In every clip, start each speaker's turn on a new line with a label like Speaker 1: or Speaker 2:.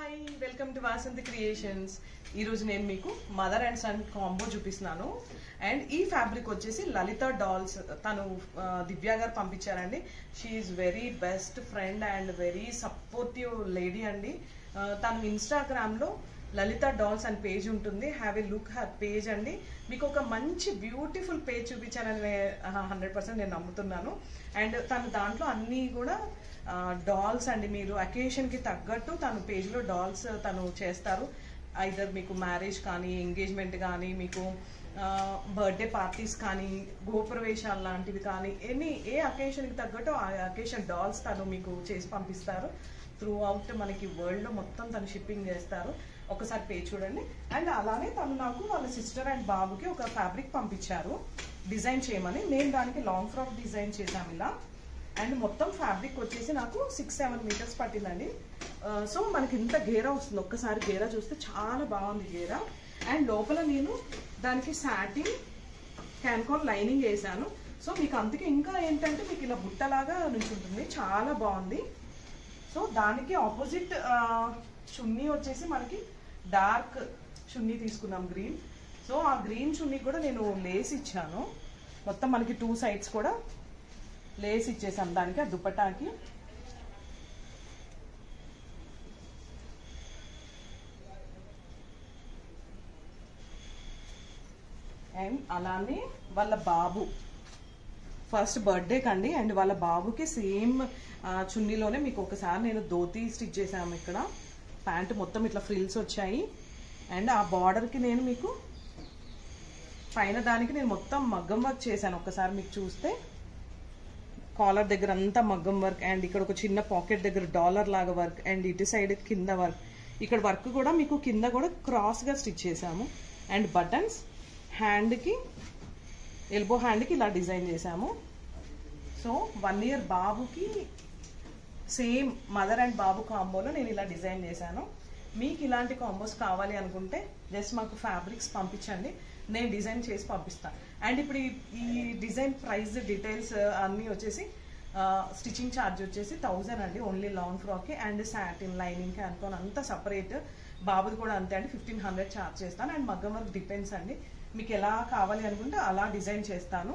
Speaker 1: Hi welcome to Vasanthi creations. ఈరోజు నేను మీకు మదర్ అండ్ సన్ కాంబో చూపిస్తున్నాను. అండ్ ఈ ఫ్యాబ్రిక్ వచ్చేసి లలిత డాల్స్, తను దివ్య గారు పంపించారండి. She is very best friend and very supportive lady అండి. తను ఇన్స్టాగ్రామ్లో లలిత డాల్స్ అని పేజ్ ఉంటుంది. Have a look her page అండి. మీకు ఒక మంచి బ్యూటిఫుల్ పేజ్ చూపించానని 100% నేను నమ్ముతున్నాను. అండ్ తను దాంట్లో అన్నీ కూడా డాల్స్ అండి. మీరు అకేషన్కి తగ్గట్టు తను పేజ్లో డాల్స్ తను చేస్తారు. ఐదర్ మీకు మ్యారేజ్ కానీ, ఎంగేజ్మెంట్ కానీ, మీకు బర్త్డే పార్టీస్ కానీ, గృహప్రవేశాలు లాంటివి కానీ, ఏ అకేషన్కి తగ్గట్టు ఆ అకేషన్ డాల్స్ తను మీకు చేసి పంపిస్తారు. త్రూ అవుట్ మనకి వరల్డ్లో మొత్తం తను షిప్పింగ్ చేస్తారు. ఒకసారి పేజ్ చూడండి. అండ్ అలానే తను నాకు వాళ్ళ సిస్టర్ అండ్ బాబుకి ఒక ఫ్యాబ్రిక్ పంపించారు డిజైన్ చేయమని. నేను దానికి లాంగ్ ఫ్రాక్ డిజైన్ చేశాను ఇలా. అండ్ మొత్తం ఫ్యాబ్రిక్ వచ్చేసి నాకు 6-7 మీటర్స్ పట్టిందండి. సో మనకి ఇంత గేరా వస్తుంది. ఒక్కసారి గేరా చూస్తే చాలా బాగుంది గేరా. అండ్ లోపల నేను దానికి సాటిన్ క్యాన్కాన్ లైనింగ్ వేసాను. సో మీకు అందుకే ఇంకా ఏంటంటే మీకు ఇలా బుట్టలాగా నుంచి ఉంటుంది, చాలా బాగుంది. సో దానికి ఆపోజిట్ చున్నీ వచ్చేసి మనకి డార్క్ చున్నీ తీసుకున్నాం, గ్రీన్. సో ఆ గ్రీన్ చున్నీ కూడా నేను లేస్ ఇచ్చాను. మొత్తం మనకి 2 సైడ్స్ కూడా లేస్ ఇచ్చేసాం దానికి, ఆ దుపట్టాకి. అండ్ అలానే వాళ్ళ బాబు ఫస్ట్ బర్త్డే కండి. అండ్ వాళ్ళ బాబుకి సేమ్ చున్నీలోనే మీకు ఒకసారి నేను ధోతి స్టిచ్ చేసాము. ఇక్కడ ప్యాంట్ మొత్తం ఇట్లా ఫ్రిల్స్ వచ్చాయి. అండ్ ఆ బార్డర్కి నేను మీకు పైన దానికి నేను మొత్తం మగ్గం వర్క్ చేశాను. ఒకసారి మీకు చూస్తే కాలర్ దగ్గర అంతా మగ్గం వర్క్. అండ్ ఇక్కడ ఒక చిన్న పాకెట్ దగ్గర డాలర్ లాగా వర్క్. అండ్ ఇటు సైడ్ కింద వర్క్. ఇక్కడ వర్క్ కూడా మీకు కింద కూడా క్రాస్గా స్టిచ్ చేసాము. అండ్ బటన్స్ హ్యాండ్కి, ఎల్బో హ్యాండ్కి ఇలా డిజైన్ చేసాము. సో 1 year బాబుకి సేమ్ మదర్ అండ్ బాబు కాంబోలో నేను ఇలా డిజైన్ చేశాను. మీకు ఇలాంటి కాంబోస్ కావాలి అనుకుంటే జస్ట్ మాకు ఫ్యాబ్రిక్స్ పంపించండి, నేను డిజైన్ చేసి పంపిస్తాను. అండ్ ఇప్పుడు ఈ డిజైన్ ప్రైస్ డీటెయిల్స్ అన్నీ వచ్చేసి స్టిచ్చింగ్ ఛార్జ్ వచ్చేసి 1000 అండి ఓన్లీ లాంగ్ ఫ్రాక్కి. అండ్ సాటిన్ లైనింగ్ క్యాన్కాన్ అంతా సపరేట్. బాబుది కూడా అంతే అండి, 1500 ఛార్జ్ చేస్తాను. అండ్ మగ్గం వర్క్ డిపెండ్స్ అండి, మీకు ఎలా కావాలి అనుకుంటే అలా డిజైన్ చేస్తాను.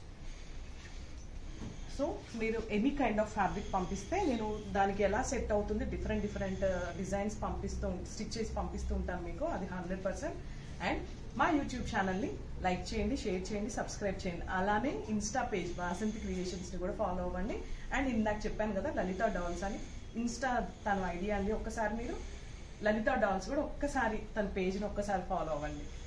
Speaker 1: సో మీరు ఎనీ కైండ్ ఆఫ్ ఫ్యాబ్రిక్ పంపిస్తే నేను దానికి ఎలా సెట్ అవుతుంది డిఫరెంట్ డిజైన్స్ స్టిచ్ చేసి పంపిస్తూ ఉంటాను మీకు, అది 100%. అండ్ మా యూట్యూబ్ ఛానల్ని లైక్ చేయండి, షేర్ చేయండి, సబ్స్క్రైబ్ చేయండి. అలానే ఇన్స్టా పేజ్ వాసంతి క్రియేషన్స్ని కూడా ఫాలో అవ్వండి. అండ్ ఇందాక చెప్పాను కదా లలిత డాల్స్ అని, ఇన్స్టా తన ఐడియా అండి. ఒక్కసారి మీరు లలిత డాల్స్ కూడా ఒక్కసారి తన పేజ్ని ఒక్కసారి ఫాలో అవ్వండి.